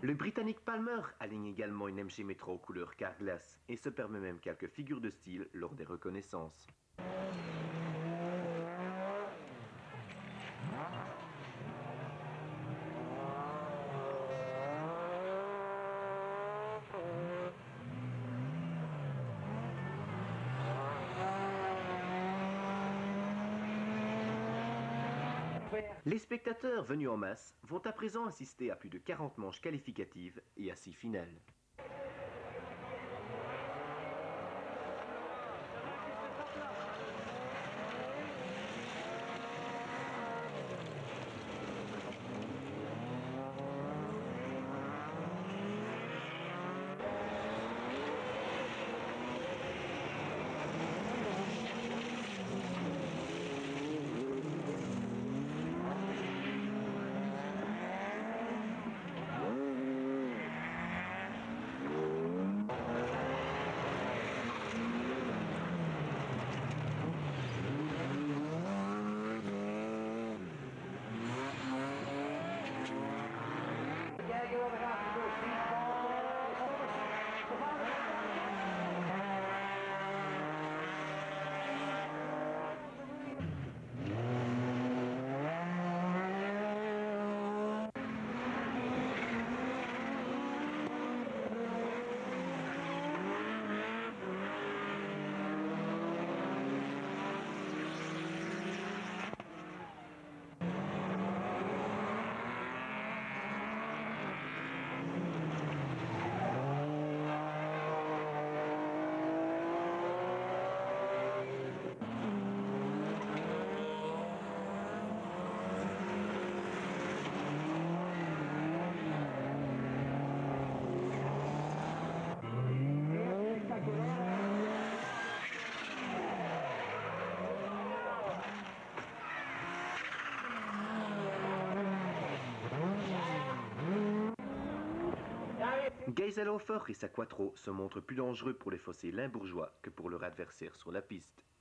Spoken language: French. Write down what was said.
Le Britannique Palmer aligne également une MG Metro couleur carglass et se permet même quelques figures de style lors des reconnaissances. Les spectateurs venus en masse vont à présent assister à plus de 40 manches qualificatives et à 6 finales. Geiselhofer et sa quattro se montrent plus dangereux pour les fossés limbourgeois que pour leur adversaire sur la piste.